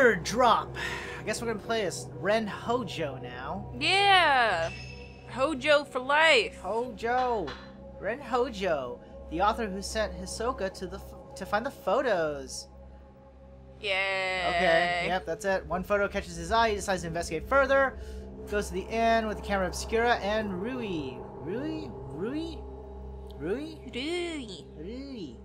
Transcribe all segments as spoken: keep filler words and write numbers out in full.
Third drop. I guess we're gonna play as Ren Hojo now. Yeah! Hojo for life! Hojo! Ren Hojo, the author who sent Hisoka to the f to find the photos. Yay! Okay, yep, that's it. One photo catches his eye, he decides to investigate further. Goes to the inn with the camera obscura and Rui. Rui? Rui? Rui? Rui. Rui.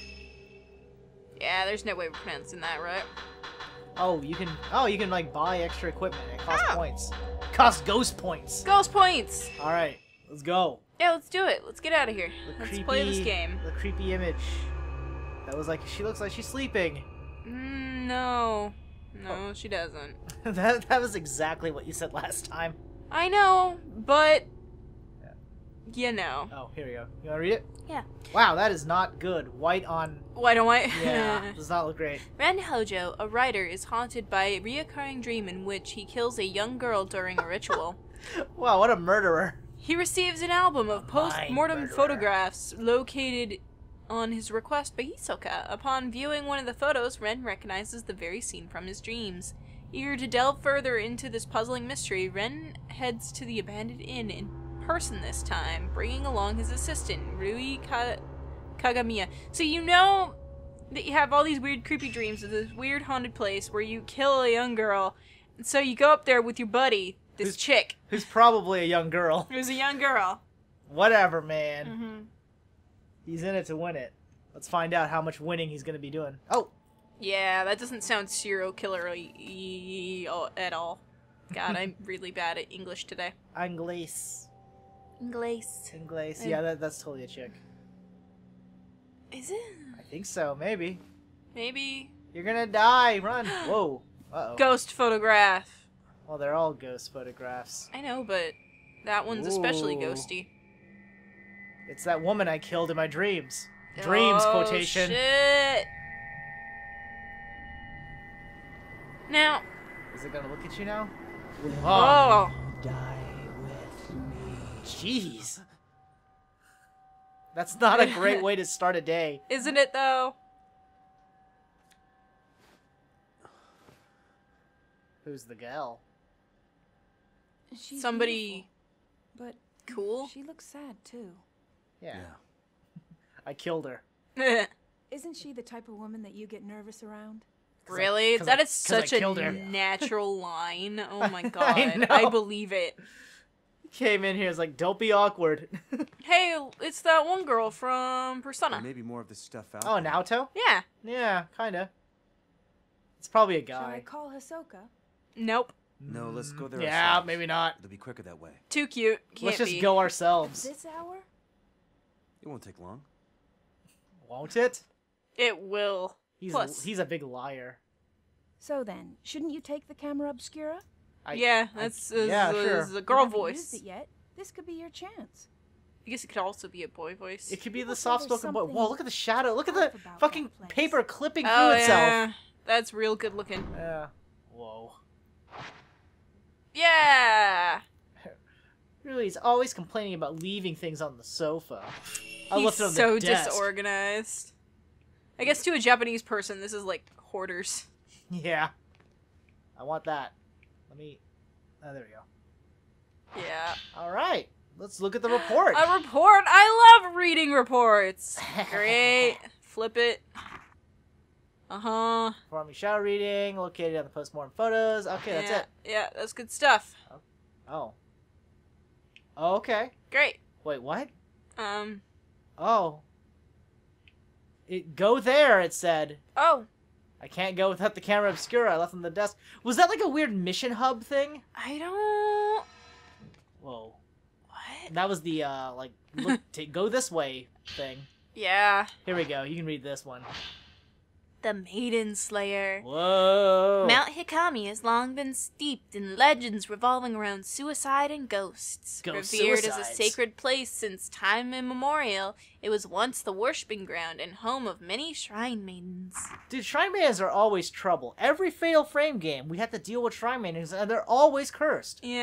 Yeah, there's no way we're pronouncing that right. Oh, you can. Oh, you can like buy extra equipment. It costs Oh. points. Costs ghost points. Ghost points! All right, let's go. Yeah, let's do it. Let's get out of here. The Let's creepy, play this game. The creepy image. That was like she looks like she's sleeping. Mm, no. No, Oh. she doesn't. that that was exactly what you said last time. I know, but... Yeah. You know. Oh, here we go. You wanna read it? Yeah. Wow, that is not good. White on. Why don't I? Yeah, does not look great. Ren Hojo, a writer, is haunted by a reoccurring dream in which he kills a young girl during a ritual. Wow, what a murderer. He receives an album of A post-mortem mind murderer. photographs located on his request by Hisoka. Upon viewing one of the photos, Ren recognizes the very scene from his dreams. Eager to delve further into this puzzling mystery, Ren heads to the abandoned inn in person this time, bringing along his assistant, Rui Ka Kagamiya. So you know that you have all these weird creepy dreams of this weird haunted place where you kill a young girl, and so you go up there with your buddy, this Who's- chick, Who's probably a young girl. who's a young girl. Whatever, man. Mm-hmm. He's in it to win it. Let's find out how much winning he's gonna be doing. Oh, Yeah, that doesn't sound serial killer-y at all. God, I'm really bad at English today. Anglais. English. Anglais. Yeah, that, that's totally a chick. Is it? I think so. Maybe. Maybe. You're gonna die. Run. Whoa. Uh oh. Ghost photograph. Well, they're all ghost photographs. I know, but that one's especially Ooh. ghosty. It's that woman I killed in my dreams. Dreams Oh, quotation. Shit. Now. Is it gonna look at you now? Oh. Die with me. Jeez. That's not a great way to start a day. Isn't it though? Who's the gal? She's Somebody beautiful, cool. but she looks sad too. Yeah. I killed her. Isn't she the type of woman that you get nervous around? Really? 'cause That I- is 'cause I such a killed her. natural line. Oh my god. I know. I believe it. Came in here, it's like, don't be awkward. Hey, it's that one girl from Persona. There may be more of this stuff out. Oh, Naoto? Yeah. Yeah, kinda. It's probably a Shall I guy. call Hisoka? Nope. No, let's go there. Yeah, ourselves. maybe not. It'll be quicker that way. Too cute. Can't Let's just be. go At ourselves. this hour? It won't take long. Won't it? It will. He's Plus. a, he's a big liar. So then, shouldn't you take the camera obscura? I, yeah, I- that's yeah, uh, sure. a You girl haven't voice. used it yet. This could be your chance. I guess it could also be a boy voice. It could be People the say there's soft-spoken boy. something Whoa, look at the shadow. Look at the off about fucking that place. paper clipping through oh itself. yeah, that's real good looking. Yeah. Whoa. Yeah. Really, he's always complaining about leaving things on the sofa. I He's left it on so the desk. disorganized. I guess to a Japanese person, this is like hoarders. Yeah. I want that. Let me... Oh, there we go. Yeah. All right. Let's look at the report. A report. I love reading reports. Great. Flip it. Uh huh. Performing shadow reading, located on the postmortem photos. Okay, that's yeah. it. Yeah, that's good stuff. Oh. Oh, okay. Great. Wait, what? Um. Oh. It, go there, it said. Oh. I can't go without the camera obscura. I left on the desk. Was that like a weird mission hub thing? I don't. Whoa. What? That was the, uh, like, look, to go this way thing. Yeah. Here we go. You can read this one. The Maiden Slayer. Whoa. Mount Hikami has long been steeped in legends revolving around suicide and ghosts. Ghost Revered as a suicides. sacred place since time immemorial, it was once the worshipping ground and home of many shrine maidens. Dude, Shrine Maidens are always trouble. Every Fatal Frame game, we have to deal with Shrine Maidens, and they're always cursed. Yeah.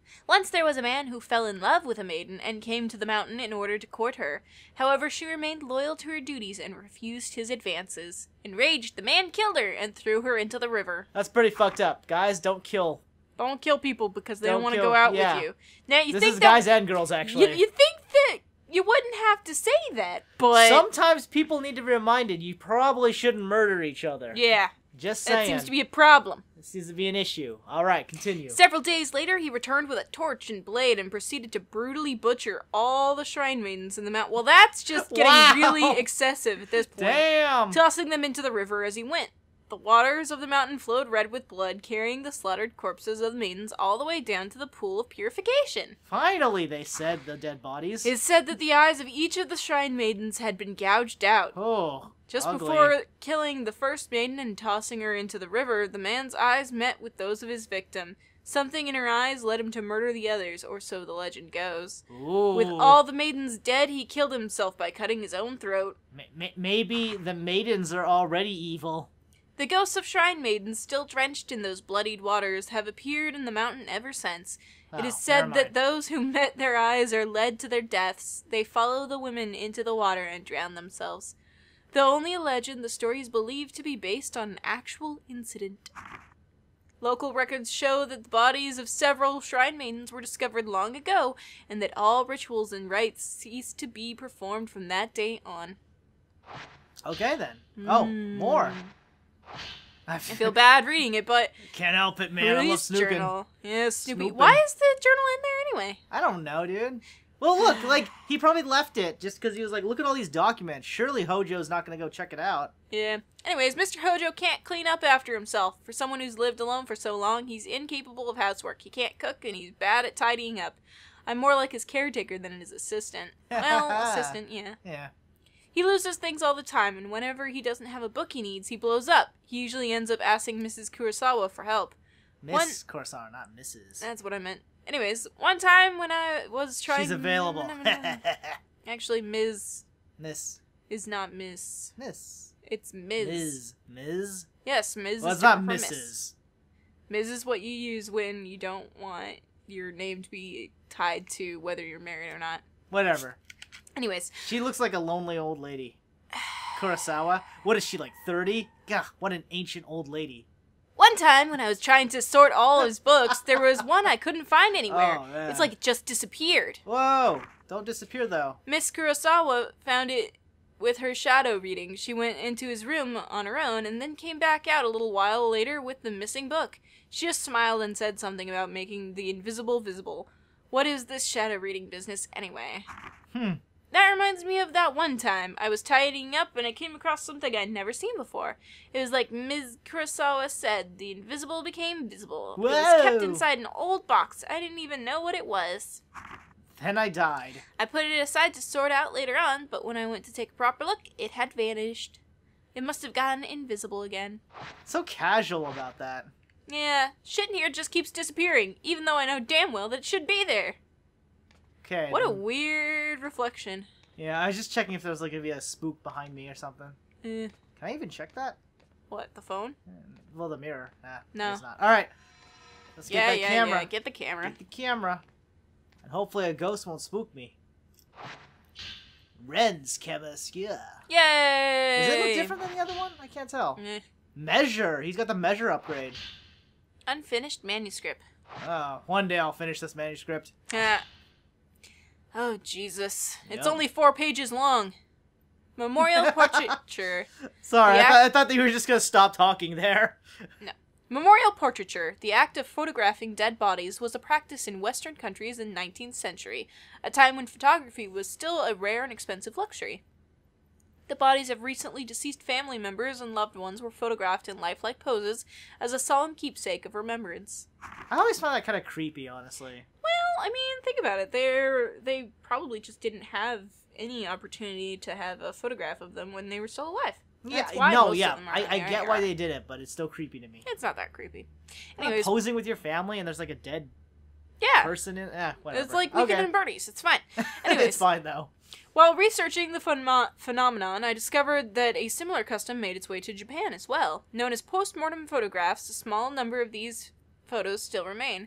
Once there was a man who fell in love with a maiden and came to the mountain in order to court her. However, she remained loyal to her duties and refused his advances. Enraged, the man killed her and threw her into the river. That's pretty fucked up. Guys, don't kill. Don't kill people because they Don't don't want to kill- go out yeah. with you. Now, you This think is that... guys and girls, actually. You, you think that you wouldn't have to say that, but... Sometimes people need to be reminded you probably shouldn't murder each other. Yeah, Just that saying. seems to be a problem. It seems to be an issue. Alright, continue. Several days later, he returned with a torch and blade and proceeded to brutally butcher all the shrine maidens in the mountain. Well, that's just getting Wow. really excessive at this point. Damn! Tossing them into the river as he went. The waters of the mountain flowed red with blood, carrying the slaughtered corpses of the maidens all the way down to the pool of purification. Finally, they said, the dead bodies. It said that the eyes of each of the shrine maidens had been gouged out. Oh, Just ugly. before killing the first maiden and tossing her into the river, the man's eyes met with those of his victim. Something in her eyes led him to murder the others, or so the legend goes. Ooh. With all the maidens dead, he killed himself by cutting his own throat. Ma- ma- maybe the maidens are already evil. The ghosts of shrine maidens, still drenched in those bloodied waters, have appeared in the mountain ever since. It Oh, is said never that mind. those who met their eyes are led to their deaths. They follow the women into the water and drown themselves. Though only a legend, the story is believed to be based on an actual incident. Local records show that the bodies of several shrine maidens were discovered long ago, and that all rituals and rites ceased to be performed from that day on. Okay, then. Oh, Mm. more. I I feel bad reading it, but Can't help it, man. I love police snooping. journal. Yeah, Snoopy. Snooping. Why is the journal in there anyway? I don't know, dude. Well, look, like, he probably left it just because he was like, look at all these documents. Surely Hojo's not going to go check it out. Yeah. Anyways, Mister Hojo can't clean up after himself. For someone who's lived alone for so long, he's incapable of housework. He can't cook, and he's bad at tidying up. I'm more like his caretaker than his assistant. Well, assistant, yeah. Yeah. He loses things all the time, and whenever he doesn't have a book he needs, he blows up. He usually ends up asking Missus Kurosawa for help. Miss One- Kurosawa, not Missus That's what I meant. Anyways, one time when I was trying... She's available. Actually, Miz Miss. is not Miss. Miss. It's Miz. Miz. Miz? Yes, Miz Well, is it's not different from Missus Miz. Miz is what you use when you don't want your name to be tied to whether you're married or not. Whatever. Anyways, She looks like a lonely old lady. Kurosawa? What is she, like thirty? Gah, what an ancient old lady. one time when I was trying to sort all his books, there was one I couldn't find anywhere. Oh, man. It's like it just disappeared. Whoa! Don't disappear, though. Miss Kurosawa found it with her shadow reading. She went into his room on her own and then came back out a little while later with the missing book. She just smiled and said something about making the invisible visible. What is this shadow reading business anyway? Hmm. That reminds me of that one time. I was tidying up and I came across something I'd never seen before. It was like Miz Kurosawa said, the invisible became visible. It was kept Whoa. inside an old box. I didn't even know what it was. Then I died. I put it aside to sort out later on, but when I went to take a proper look, it had vanished. It must have gotten invisible again. So casual about that. Yeah, shit in here just keeps disappearing, even though I know damn well that it should be there. Okay. What a then. weird reflection. Yeah, I was just checking if there was like gonna be a spook behind me or something. Eh, Can I even check that? what, the phone? Well, the mirror. Nah, No. it's not. All right. Let's yeah, get that yeah, camera. yeah, get the camera. Get the camera. And hopefully a ghost won't spook me. Ren's Cabaskia. Yay! Does it look different than the other one? I can't tell. Eh. Measure. He's got the measure upgrade. Unfinished manuscript. Oh, one day I'll finish this manuscript. Yeah. Oh, Jesus. It's Yep. only four pages long. Memorial portraiture. Sorry, I, Yeah. th- I thought that you were just gonna stop talking there. Memorial portraiture, the act of photographing dead bodies, was a practice in Western countries in the nineteenth century, a time when photography was still a rare and expensive luxury. The bodies of recently deceased family members and loved ones were photographed in lifelike poses as a solemn keepsake of remembrance. I always found that kind of creepy, honestly. Well, I mean, think about it. They're they probably just didn't have any opportunity to have a photograph of them when they were still alive. That's yeah, why no, most yeah, of them are I, in I the get area. why they did it, but it's still creepy to me. It's not that creepy. Not Anyways, posing with your family and there's like a dead yeah, person in. Eh, whatever. it's like Weekend okay. and Birdies. It's fine. Anyways, it's fine though. While researching the phenom- phenomenon, I discovered that a similar custom made its way to Japan as well. Known as post-mortem photographs, a small number of these photos still remain.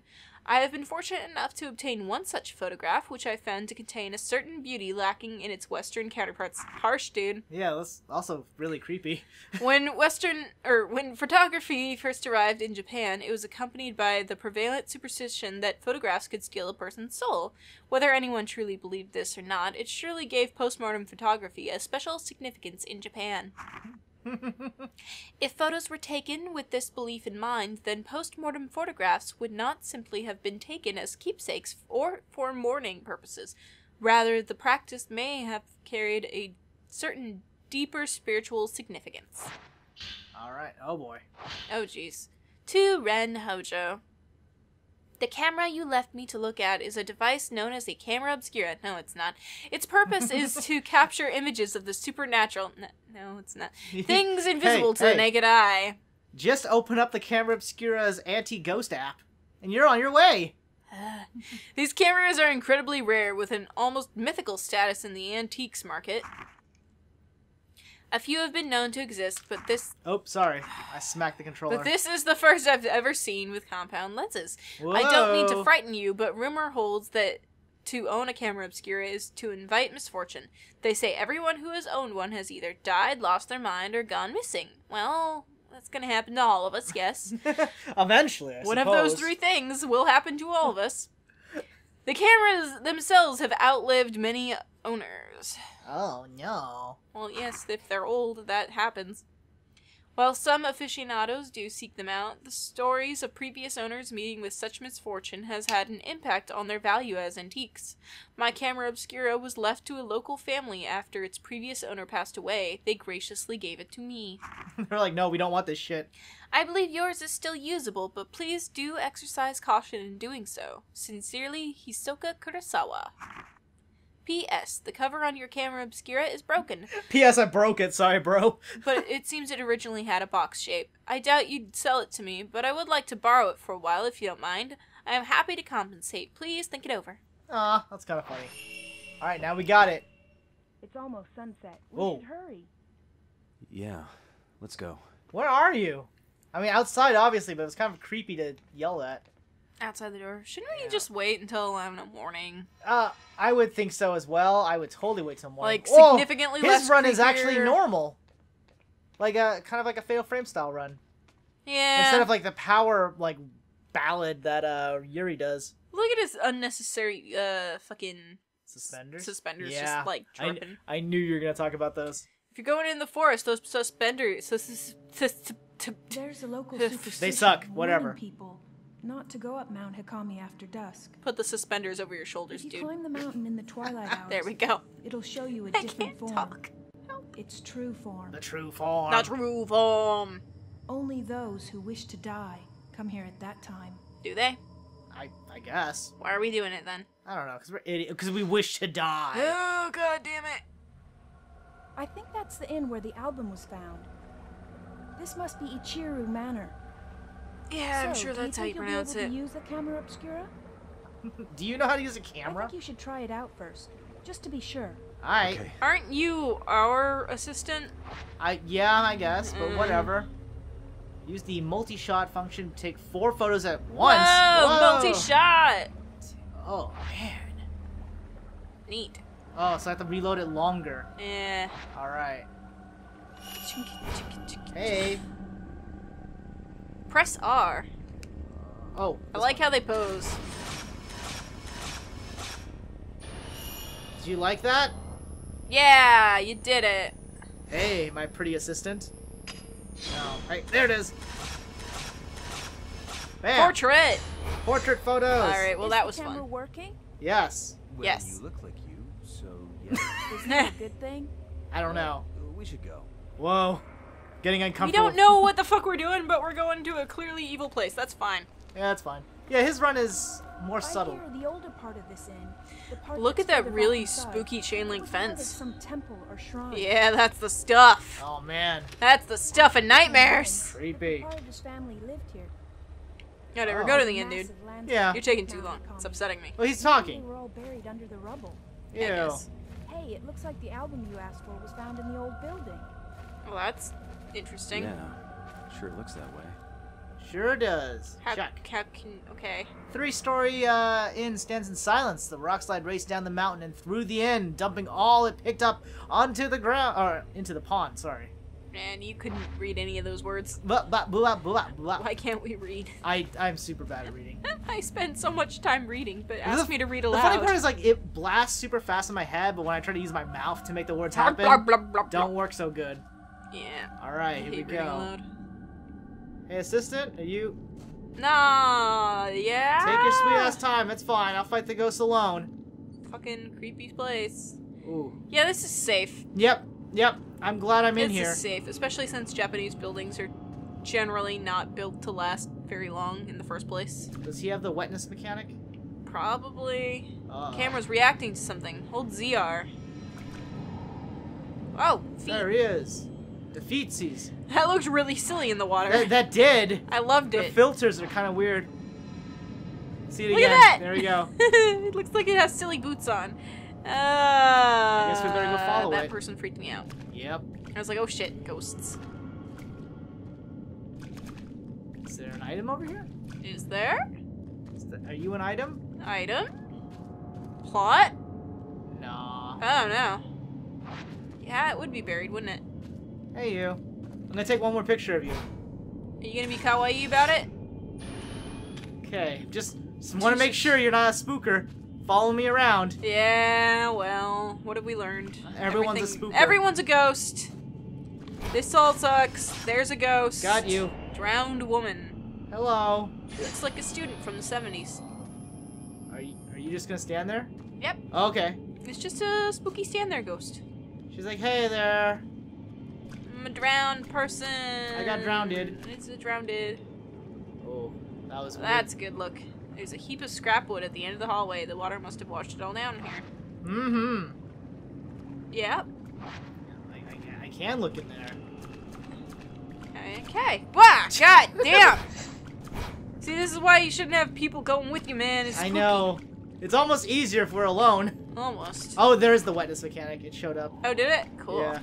I have been fortunate enough to obtain one such photograph, which I found to contain a certain beauty lacking in its Western counterparts. Harsh, dude. Yeah, that's also really creepy. When Western, or when photography first arrived in Japan, it was accompanied by the prevalent superstition that photographs could steal a person's soul. Whether anyone truly believed this or not, it surely gave postmortem photography a special significance in Japan. If photos were taken with this belief in mind, then post-mortem photographs would not simply have been taken as keepsakes or for mourning purposes. Rather, the practice may have carried a certain deeper spiritual significance. Alright, oh boy. Oh jeez. To Ren Hojo. The camera you left me to look at is a device known as a camera obscura. No, it's not. Its purpose is to capture images of the supernatural. No, no it's not. Things invisible Hey, to hey. the naked eye. Just open up the Camera Obscura's anti-ghost app, and you're on your way! These cameras are incredibly rare, with an almost mythical status in the antiques market. A few have been known to exist, but this Oh, sorry. I smacked the controller. but this is the first I've ever seen with compound lenses. I don't mean to Whoa. frighten you, but rumor holds that to own a camera obscura is to invite misfortune. They say everyone who has owned one has either died, lost their mind, or gone missing. Well, that's gonna happen to all of us, yes. Eventually, I One of those suppose. three things will happen to all of us. The cameras themselves have outlived many owners. Oh, no. Well, yes, if they're old, that happens. While some aficionados do seek them out, the stories of previous owners meeting with such misfortune has had an impact on their value as antiques. My camera obscura was left to a local family after its previous owner passed away. They graciously gave it to me. They're like, no, we don't want this shit. I believe yours is still usable, but please do exercise caution in doing so. Sincerely, Hisoka Kurosawa. P S. The cover on your camera obscura is broken, P S. I broke it. Sorry, bro. but it seems it originally had a box shape. I doubt you'd sell it to me, but I would like to borrow it for a while if you don't mind. I am happy to compensate. Please think it over. Aw, that's kind of funny. Alright, now we got it. It's almost sunset. We Whoa. should hurry. Yeah, let's go. Where are you? I mean, outside, obviously, but it's kind of creepy to yell at. Outside the door. Shouldn't we Yeah. just wait until eleven in the morning? Uh, I would think so as well. I would totally wait till morning. Like, Whoa! significantly His less run is actually creepier. normal. Like a, kind of like a Fatal Frame style run. Yeah. Instead of like the power, like, ballad that, uh, Yuri does. Look at his unnecessary, uh, fucking Suspenders? suspenders Yeah. just, like, I, dripping. I knew you were gonna talk about those. If you're going in the forest, those suspenders, sus- sus- sus- sus- There's a local They superstition suck, warning whatever. people not to go up Mount Hikami after dusk. put the suspenders over your shoulders, If you dude. climb the mountain in the twilight hours, There we go. it'll show you a I different can't form. talk. Its true form. The true form. Not true form. Only those who wish to die come here at that time. Do they? I, I guess. Why are we doing it then? I don't know, because we're idiot. Because we wish to die. Oh, god damn it. I think that's the inn where the album was found. This must be Ichiru Manor. Yeah, I'm So, sure do you that's how you think you'll pronounce be able it. to use the camera obscura? Do you know how to use a I camera? think you should try it out first, just to be sure. Alright. Okay. Aren't you our assistant? I yeah, I guess, but Mm. whatever. Use the multi-shot function to take four photos at once. Whoa, Whoa. multi-shot. Oh man. Neat. Oh, so I have to reload it longer. Yeah. All right. Hey. Press R. Oh. I this like one. how they pose. Did you like that? Yeah, you did it. Hey, my pretty assistant. No. Hey, there it is. Bam. Portrait. Portrait photos. All right. Well, Is that the was camera fun. working? Yes. Well, Yes. you look like you, so yeah. Is that a good thing? I don't know. We should go. Whoa. Getting We uncomfortable. don't know what the fuck we're doing, but we're going to a clearly evil place. That's fine. Yeah, that's fine. Yeah, his run is more Right subtle. here, the older part of this inn. The part Look that's at that further really back inside. spooky chain link Looks more like fence. some temple or shrine. Yeah, that's the stuff. Oh man. That's the stuff of nightmares. Creepy. Part of his family lived here. Yeah, never Oh. go to the end, dude. Massive landscape Yeah. You're taking too around long. Hikami. It's upsetting me. Well, he's Maybe talking. They were all buried under the rubble. Yeah, it Ew. is. Hey, it looks like the album you asked for was found in the old building. Well, that's interesting. Yeah. Sure looks that way. Sure does. How, Check. how can... Okay. Three-story uh, inn stands in silence. The rock slide raced down the mountain and through the inn, dumping all it picked up onto the ground, or into the pond. Sorry. Man, you couldn't read any of those words. Blah, blah, blah, blah, blah. Why can't we read? I I'm super bad at reading. I spend so much time reading, but ask The- me to read The aloud. funny part is like it blasts super fast in my head, but when I try to use my mouth to make the words happen, Blah, blah, blah, blah. don't work so good. Yeah. All right, I here we hate reading go. aloud. Hey, assistant, are you? Nah, yeah. Take your sweet ass time. It's fine. I'll fight the ghost alone. Fucking creepy place. Ooh. Yeah, this is safe. Yep. Yep. I'm glad I'm in this here. is safe, especially since Japanese buildings are generally not built to last very long in the first place. Does he have the wetness mechanic? Probably. Uh, Camera's reacting to something. Hold Z R. Oh, feet. There he is. The feetsies. That looked really silly in the water. That, that did. I loved The it. filters are kind of weird. See it Look again. at that! There we go. It looks like it has silly boots on. Uh, I guess we better go follow that it. person freaked me out. Yep. I was like, oh shit, ghosts. Is there an item over here? Is there? Is that, are you an item? Item? Plot? Nah. Oh no. Yeah, it would be buried, wouldn't it? Hey you. I'm gonna take one more picture of you. Are you gonna be kawaii about it? Okay. Just, just want to make sure you're not a spooker. Follow me around. Yeah, well, what have we learned? Everyone's a Everything- spooker. Everyone's a ghost. This all sucks. There's a ghost. Got you. Drowned woman. Hello. Looks like a student from the seventies. Are you, are you just gonna stand there? Yep. Okay. It's just a spooky stand there ghost. She's like, hey there. I'm a drowned person. I got drowned-ed. It's a drowned-ed. Oh, that was weird. That's a good look. There's a heap of scrap wood at the end of the hallway. The water must have washed it all down here. Mm-hmm. Yep. I, I, I can look in there. Okay. Wow, god damn! See, this is why you shouldn't have people going with you, man. It's I spooky. know. It's almost easier if we're alone. Almost. Oh, there's the wetness mechanic. It showed up. Oh, did it? Cool. Yeah.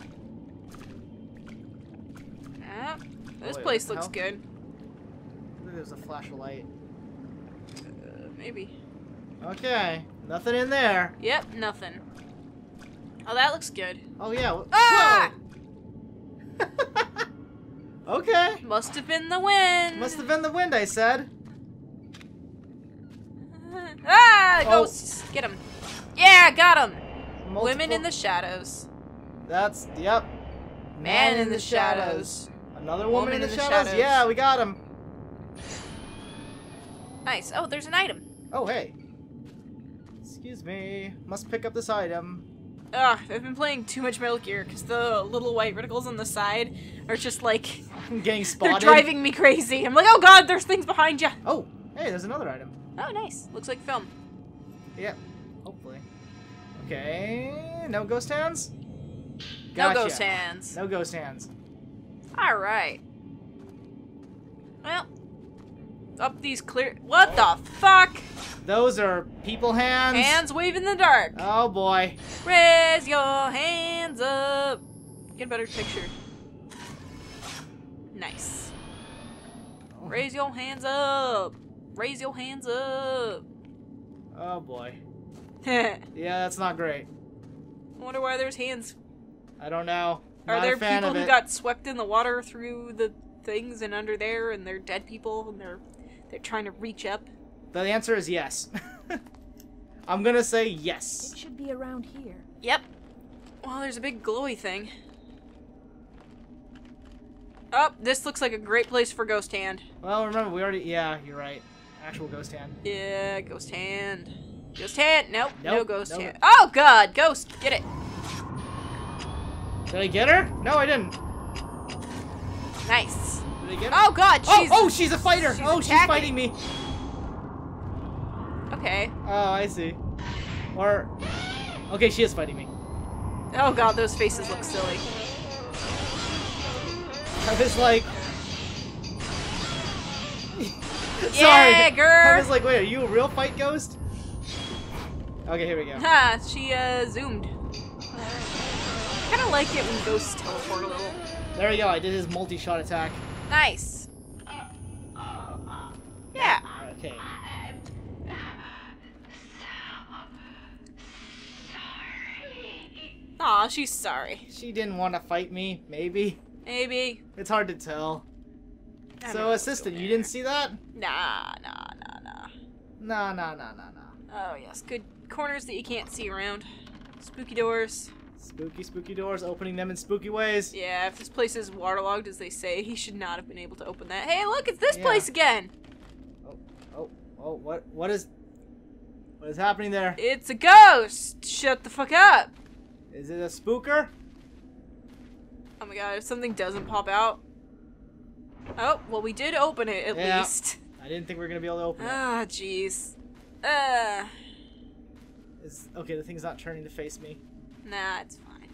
Yeah. This Wait, place what the looks hell? good. I think there's a flash of light. Uh, maybe. Okay. Nothing in there. Yep, nothing. Oh, that looks good. Oh, yeah. Wh- Ah! Whoa! Okay. Must have been the wind. Must have been the wind, I said. Ah, Oh. ghosts. Get him. Yeah, got him. Multiple- Women in the shadows. That's, yep. Man in the shadows. Another woman, Woman in the, in the shadows? shadows. Yeah, we got him. Nice. Oh, there's an item. Oh, hey. Excuse me. Must pick up this item. Ugh, I've been playing too much Metal Gear because the little white reticles on the side are just like, I'm getting spotted. they're driving me crazy. I'm like, oh god, there's things behind you. Oh, hey, there's another item. Oh, nice. Looks like film. Yep. Hopefully. Okay. No ghost hands? No Gotcha. ghost hands. No ghost hands. Alright. Well, up these clear. What the fuck? Those are people hands. Hands wave in the dark. Oh boy. Raise your hands up. Get a better picture. Nice. Raise your hands up. Raise your hands up. Oh boy. I Yeah, that's not great. wonder why there's hands. I don't know. Are Not there a fan people of who it. got swept in the water through the things and under there, and they're dead people, and they're they're trying to reach up? The answer is yes. I'm gonna say It yes. should be around here. Yep. Well, there's a big glowy thing. Oh, this looks like a great place for ghost hand. Well, remember, we already... Yeah, you're right. Actual ghost hand. Yeah, ghost hand. Ghost hand. Nope, no Nope, ghost no. hand. Oh god, ghost, get it. Did I get her? No, I didn't. Nice. Did I get her? Oh god, Oh, she's oh, she's a fighter. she's oh, she's attacking. fighting me. Okay. Oh, I see. Or... Okay, she is fighting me. Oh god, those faces look silly. I was like... Sorry. Yeah, girl. I was like, wait, are you a real fight ghost? Okay, here we go. Ha, she uh zoomed. Kinda like it when ghosts teleport a little. There we go, I did his multi-shot attack. Nice. Okay. Aw, she's sorry. She didn't want to fight me, maybe. Maybe. It's hard to tell. I don't know So, what's assistant, going you there. didn't see that? Nah, nah, nah, nah. Nah, nah, nah, nah, nah. Oh, yes. Good corners that you can't see around. Spooky doors. Spooky, spooky doors, opening them in spooky ways. Yeah, if this place is waterlogged, as they say, he should not have been able to open that. Hey, look, it's this Yeah. place again! Oh, oh, oh, what, what is, what is happening there? It's a ghost! Shut the fuck up! Is it a spooker? Oh my god, if something doesn't pop out. Oh, well, we did open it, at Yeah. least. I didn't think we were gonna be able to open it. Ah, jeez. Uh, Is, okay, the thing's not turning to face me. nah, it's fine.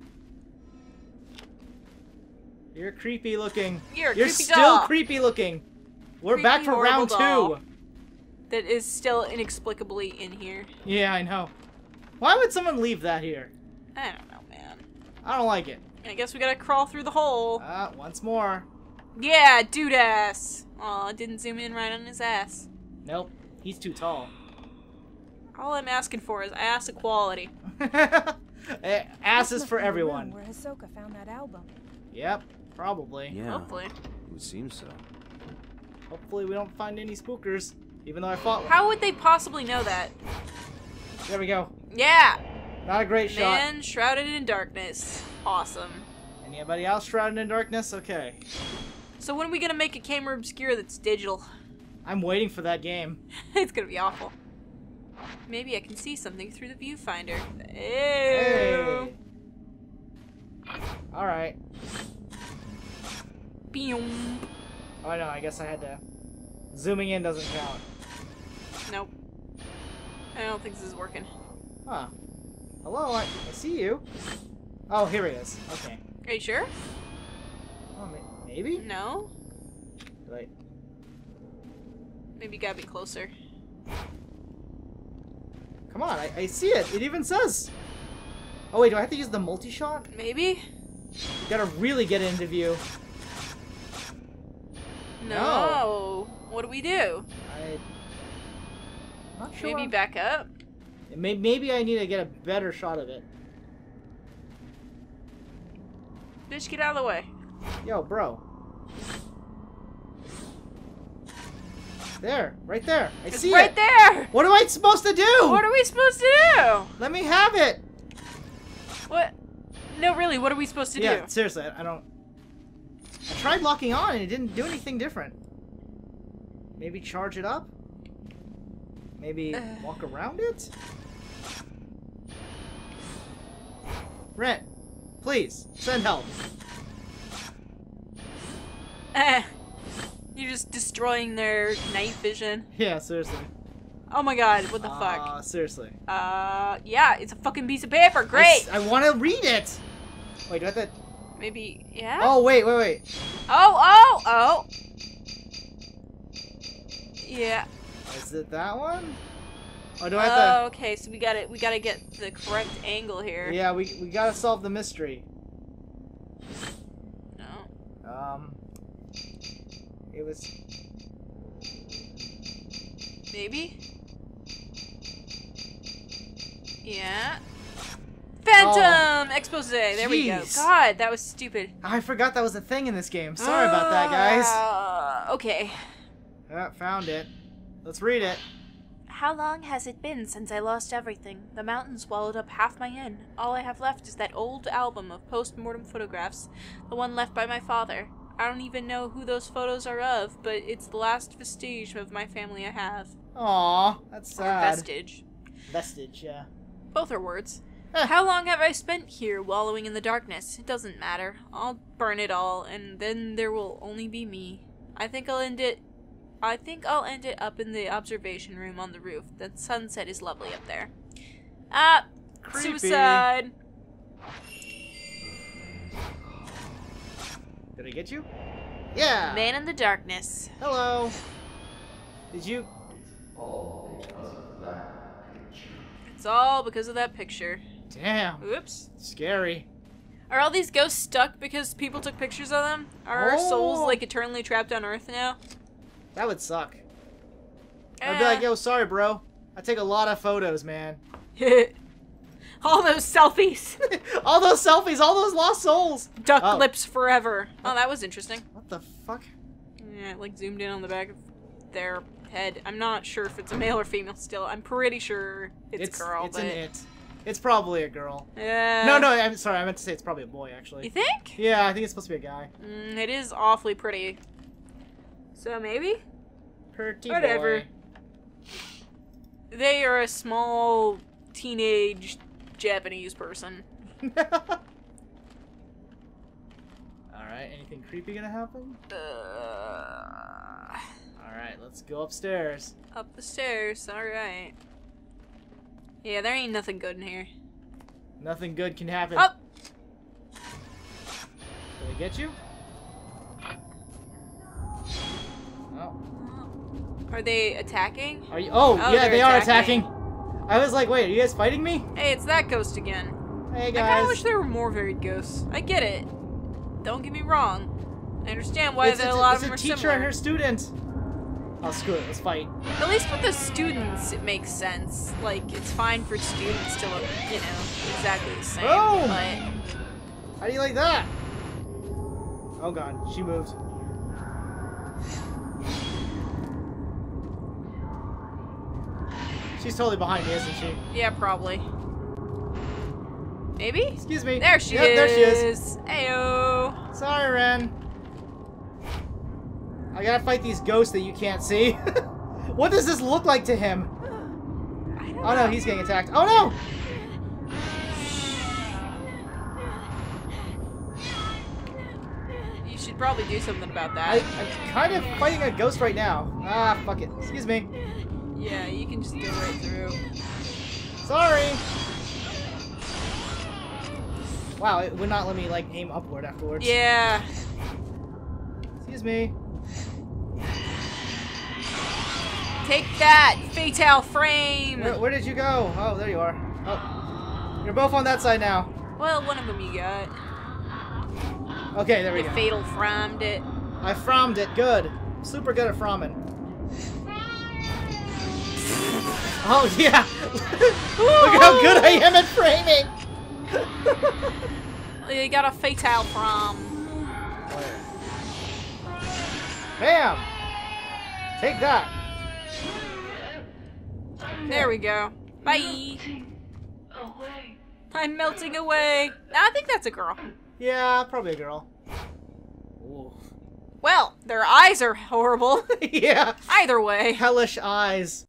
You're creepy looking. You're a You're creepy still doll. creepy looking. We're back Creepy, for round horrible doll. two. That is still inexplicably in here. Yeah, I know. Why would someone leave that here? I don't know, man. I don't like it. I guess we gotta crawl through the hole. Ah, once more. Yeah, dude ass. Aw, didn't zoom in right on his ass. Nope, he's too tall. All I'm asking for is ass equality. Eh, Ass This is for must be the room everyone. Where Hisoka found that album. Yep, probably. Yeah, Hopefully. it would seem so. Hopefully we don't find any spookers, even though I fought one. How would they possibly know that? There we go. Yeah! Not a great shot. Man shrouded in darkness. Awesome. Anybody else shrouded in darkness? Okay. So when are we gonna make a camera obscura that's digital? I'm waiting for that game. It's gonna be awful. Maybe I can see something through the viewfinder. Ew. Hey. Alright. Boom. Oh no, I guess I had to. Zooming in doesn't count. Nope. I don't think this is working. Huh. Hello, I, I see you. Oh, here he is. Okay. Are you sure? Oh, may- maybe? No? Right. Maybe you gotta be closer. Come on, I, I see it. It even says. Oh wait, do I have to use the multi-shot? Maybe? Gotta really get into view. No. No. What do we do? I. Not sure. Maybe back up? May- Maybe I need to get a better shot of it. Bitch, get out of the way. Yo, bro. There, right there. I It's see right it. there! What am I supposed to do? What are we supposed to do? Let me have it. What? No, really, what are we supposed to Yeah, do? seriously, I I don't. I tried locking on and it didn't do anything different. Maybe charge it up? Maybe Uh. walk around it? Rent, please, send help. Eh. You're just destroying their night vision. Yeah, seriously. Oh my god, what the Uh, fuck? seriously. Uh, yeah, it's a fucking piece of paper. I, Great! I want to read it! Wait, do I have to... Maybe, yeah? Oh, wait, wait, wait. Oh, oh, oh! Yeah. Is it that one? Or do I Oh, have okay, so we gotta, we gotta get the correct angle here. to... Yeah, we, we gotta solve the mystery. No. Um... It was... Maybe? Yeah. Phantom! Expose! There we go. Jeez. God, that was stupid. I forgot that was a thing in this game. Sorry about that, guys. Uh, okay. Ah, found it. Let's read it. How long has it been since I lost everything? The mountain swallowed up half my inn. All I have left is that old album of post-mortem photographs, the one left by my father. I don't even know who those photos are of, but it's the last vestige of my family I have. Aw, that's Or sad. vestige. Vestige, yeah. Both are words. Eh. How long have I spent here wallowing in the darkness? It doesn't matter. I'll burn it all, and then there will only be me. I think I'll end it... I think I'll end it up in the observation room on the roof. The sunset is lovely up there. Ah! Creepy. Suicide! Did I get you? Yeah! Man in the darkness. Hello! Did you... It's all because of that picture. Damn. Oops. Scary. Are all these ghosts stuck because people took pictures of them? Are our souls, Oh. like, eternally trapped on Earth now? That would suck. I'd be like, Eh. yo, sorry, bro. I take a lot of photos, man. All those selfies. All those selfies, all those lost souls. Duck Oh. lips forever. Oh, that was interesting. What the fuck? Yeah, it, like zoomed in on the back of their head. I'm not sure if it's a male or female still. I'm pretty sure it's, a girl, It's but an it. It's probably a girl. yeah. No, no, I'm sorry. I meant to say it's probably a boy, actually. You think? Yeah, I think it's supposed to be a guy. Mm, it is awfully pretty. So maybe Pretty Whatever. boy. they are a small teenage Japanese person. Alright, anything creepy gonna happen? Uh, Alright, let's go upstairs. up the stairs. All right. Yeah, there ain't nothing good in here. Nothing good can happen. Up. Did I get you? Oh. Are they attacking? Are you? Oh, Oh, yeah, they're they are attacking. attacking. I was like, wait, are you guys fighting me? Hey, it's that ghost again. Hey, I kind guys. of wish there were more varied ghosts. I get it. Don't get me wrong. I understand why it's the, a, a lot it's of them a are teacher similar. and her student. Oh, screw it. Let's fight. At least with the students, it makes sense. Like, it's fine for students to look, you know, exactly the same. Boom! But How do you like that? Oh, God. She moved. She's totally behind me, isn't she? yeah, probably. Maybe? Excuse me. There she Yep, is. there she is. Ayo. Sorry, Ren. I gotta fight these ghosts that you can't see. What does this look like to him? Oh no, he's getting attacked. Oh no! You should probably do something about that. I, I'm kind of fighting a ghost right now. Ah, fuck it. Excuse me. Yeah, you can just go right through. Sorry. Wow, it would not let me like aim upward afterwards. Yeah. Excuse me. Take that, Fatale Frame! Where, where did you go? Oh, there you are. Oh, you're both on that side now. Well, one of them you got. Okay, there we You go. fatal framed it. I frommed it. Good. Super good at fromming. Oh yeah. Look how good I am at framing. You got a Fatale From. Bam. Take that. There we go. Bye. Away. I'm melting away. I think that's a girl. Yeah, probably a girl. Ooh. Well, their eyes are horrible. Yeah. Either way. Hellish eyes.